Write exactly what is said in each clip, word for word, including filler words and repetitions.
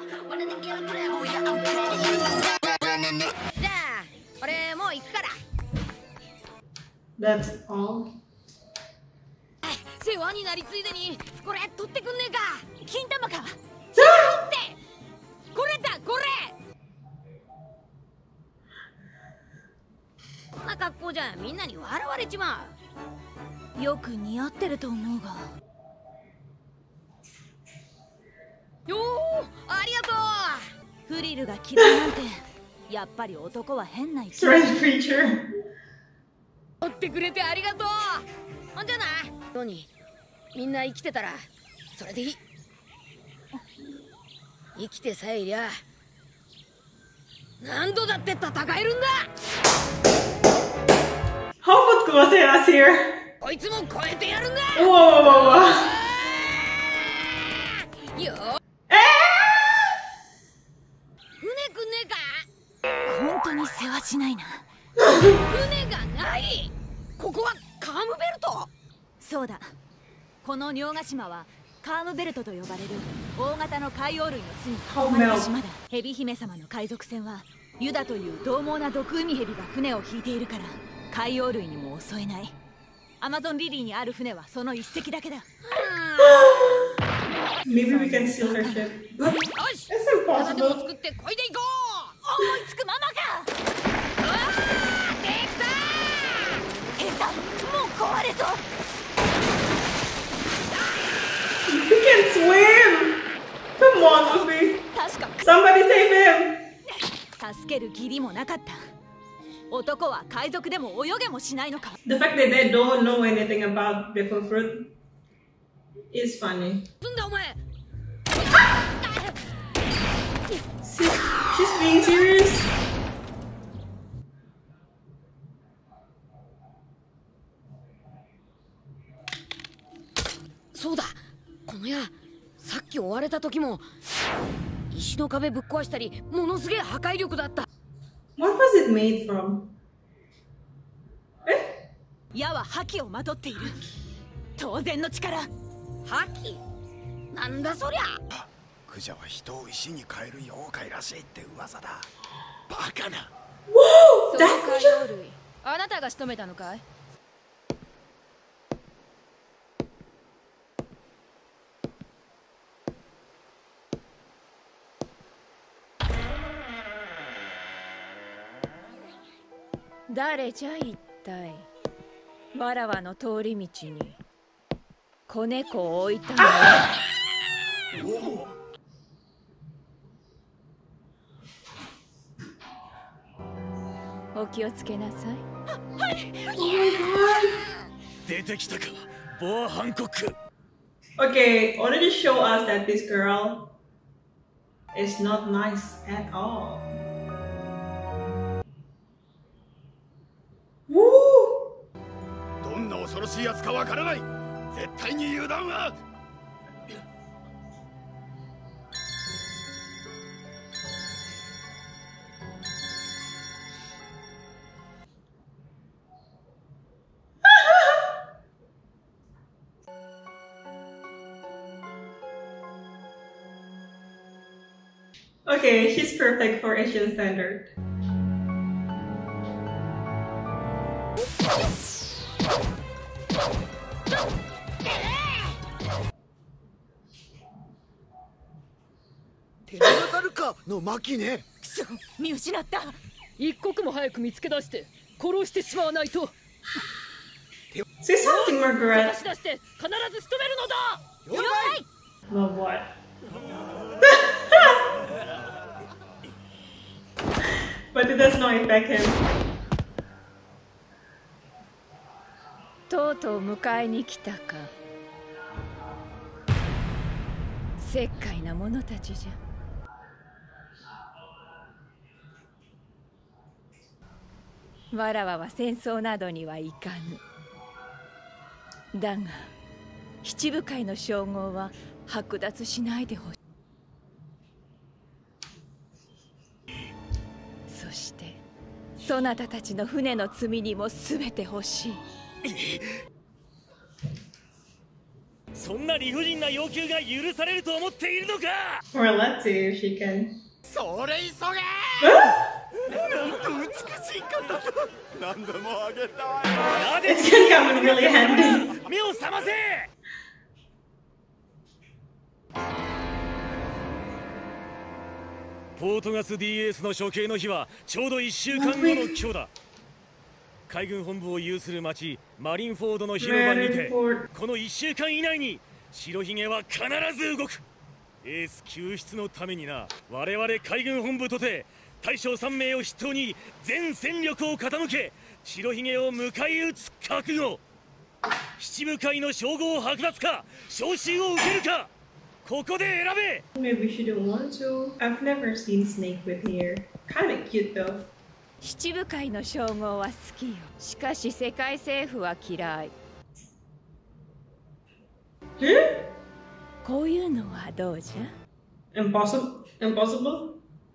じゃあ俺もう行くから。 That's all. 世話になりついでにこれ取ってくんねえか。金玉か。違うって。これだこれ。こんな格好じゃみんなに笑われちまう。よく似合ってると思うが。よー、ありがとう。フリルが嫌いなんてやっぱり男は変な生き物。 Strange creature. 取ってくれてありがとう。ほんじゃな。のにみんな生きてたらそれでいい。生きてさえいりゃ何度だって戦えるんだ。 How about Kuwaseras here? こいつも超えてやるんだ。 Whoa, whoa, whoa, whoa. よー。 え船くんねえか。 本当に世話しないな。 船がない。ここはカームベルト。 そうだ、この両ヶ島はカームベルトと呼ばれる大型の海洋類の住みかまれた島だ。ヘビ姫様の海賊船はユダという獰猛な毒海ヘビが船を引いているから海洋類にも襲えない。アマゾンリリーにある船はその一隻だけだ。 Maybe we can steal her ship. よし、 It's 体でも impossible. 作ってこいでいこう。 思いつくままか。 うわー、できた下手、もう壊れそう。 He can swim. Come on, Luffy. 確か Somebody save him. 助ける義理もなかった。男は海賊でも泳げもしないのか。 The fact that they don't know anything about devil fruit is funny. なんだお前。 She, she's being serious. そうだ、この矢さっき追われた時も石の壁ぶっ壊したりものすげえ破壊力だった。 What was it made from? え？ 矢は覇気をまとっている。当然の力。 覇気？なんだそりゃ。 クジャは人を石に変える妖怪らしいって噂だ。バカな。 Whoa! そ That の海 creature? 洋類あなたが仕留めたのかい？ 誰じゃ一体。わらわの通り道に子猫を置いたのは。お気をつけなさい。 出てきたか、ボア・ハンコック。 Okay, already show us that this girl is not nice at all. Woo! どんな恐ろしいやつかわからない。絶対に油断は。 Okay, she's perfect for Asian standard. Tenazarukaの巻ね。 見失った。 一刻も早く見つけ出して殺してしまわないと。 Say something, Margaret. 探し出して必ず仕留めるのだ。 了解。 Well, what? But it does not affect him. とうとう迎えに来たか。石灰な者たちじゃ。わらわは戦争などにはいかぬ。だが七部会の称号は剥奪しないでほしい。そしてそなたたちの船の罪にも全て欲しい。 そんな理不尽な要求が許されると思っているのか。 Or let's see if she can. それ急げ。なんと美しい方だ。何でもあげたわよ。 It's gonna come in really handy. 目を覚ませ。ポートガス ディーエーエス の処刑の日はちょうどいっしゅうかんごの今日だ。海軍本部を有する町マリンフォードの広場にて、このいっしゅうかん以内に白ひげは必ず動く。エース救出のためにな。我々海軍本部とて大将さんめいを筆頭に全戦力を傾け、白ひげを迎え撃つ覚悟。七部会の称号を剥奪か召集を受けるか、ここで選べ。 Maybe she don't want to. I've never seen Snake with hair. Kinda cute though. 七部会の称号は好きよ。しかし世界政府は嫌い。 Hmm? こういうのはどうじゃ。 Impossible? Impossible?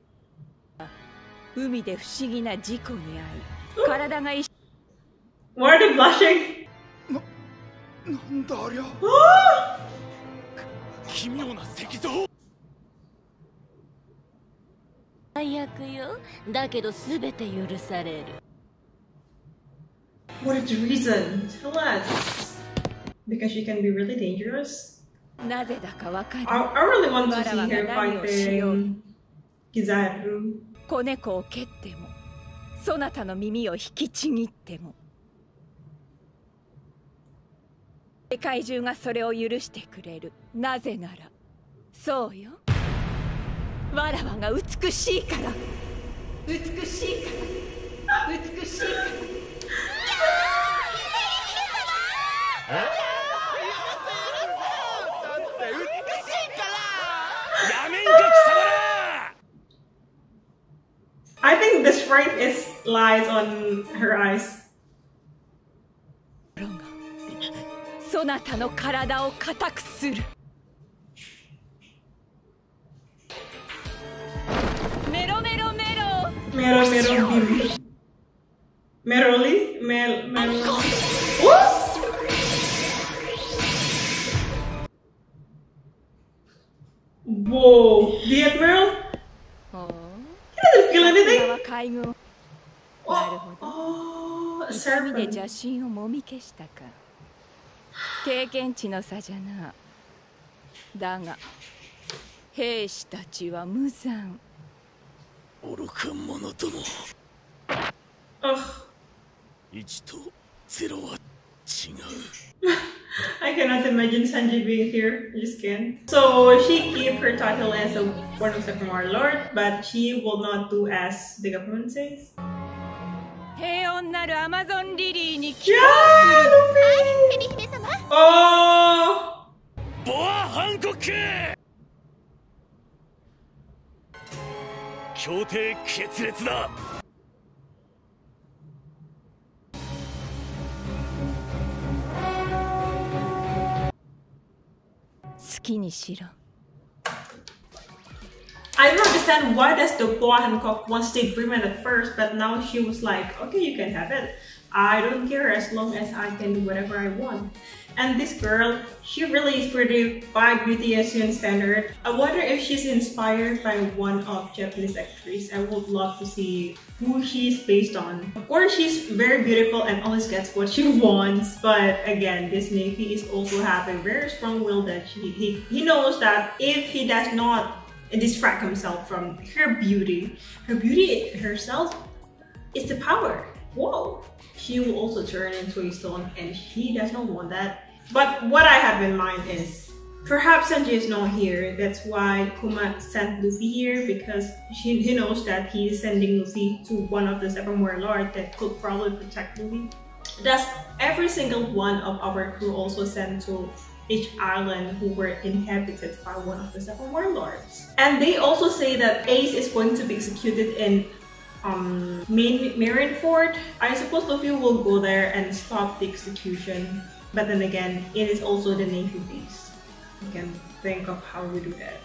海で不思議な事故に遭い、体が一 Why are they blushing? なんだありゃ。奇妙な石像。 最悪よ。だけど全て許される。 What is the reason? Tell us. Because she can be really dangerous? なぜだかわかる。 I, I really want to see her fighting Kizaru. 子猫を蹴っても、そなたの耳を引きちぎっても、世界中がそれを許してくれる。なぜなら、そうよ。わらわが美しいから。美しいから。美しいから。 やめんか貴様ら。 I think the strength is lies on her eyes. そなたの体を固くする。メロメロメロ。 Mero Mero Bim. Meroli? Mel Mel. What? Whoa, the Admiral? He doesn't feel anything? 海軍。なる Oh, ほど。 oh, a 痛みで serpent. 邪神をもみ消したか。経験値の差じゃな。だが兵士たちは無残。 愚か者ども。 Ugh. いちとゼロは違う。 I cannot imagine Sanji being here. I just can't. So she keep her title as a one of second warlord, but she will not do as the government says. 平穏なるアマゾンリリーに帰 Yeah, 還 Luffy! Oh! ボア・ハンコック。協定決裂だ。 好きにしろ。 I don't understand why does the Boa Hancock wants the agreement at first, but now she was like, okay, you can have it. I don't care as long as I can do whatever I want. And this girl, she really is pretty by beauty Asian standard. I wonder if she's inspired by one of Japanese actress. I would love to see who she's based on. Of course, she's very beautiful and always gets what she wants. But again, this Navy is also having very strong will that she, he, he knows that if he does not distract himself from her beauty, her beauty herself is the power. Whoa! She will also turn into a stone and she does not want that. But what I have in mind is perhaps Sanji is not here. That's why Kuma sent Luffy here, because she, he knows that he is sending Luffy to one of the seven warlords that could probably protect Luffy. Thus, every single one of our crew also sent to each island who were inhabited by one of the seven warlords. And they also say that Ace is going to be executed in um, Main Marineford. I suppose Luffy will go there and stop the execution. But then again, it is also the Navy base. You can think of how we do that.